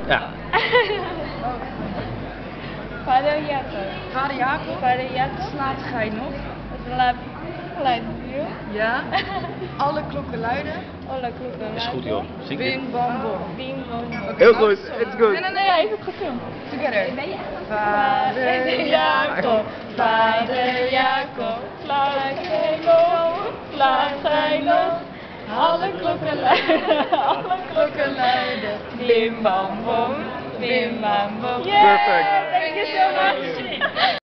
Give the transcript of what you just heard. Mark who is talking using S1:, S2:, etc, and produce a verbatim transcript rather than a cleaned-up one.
S1: Ja.
S2: Vader Jacob.
S3: Vader Jacob.
S2: Vader Jacob.
S3: Slaat gij nog?
S2: Slaap gelijk nu.
S3: Ja. Alle klokken luiden.
S2: Alle klokken.
S1: Is goed joh. Zing dit.
S3: Bing bam bom.
S2: Bing bong bong.
S1: Heel goed, it's good.
S3: Nee, nee, nee.
S2: Ja, ik heb het gefilmd.
S3: Together.
S2: Vader Jacob, Vader Jacob, slaat gij nog, slaat gij nog. Alle klokken luiden, alle klokken luiden. Bim bam bom, bim bam bom.
S1: Perfect.
S2: Thank you so much.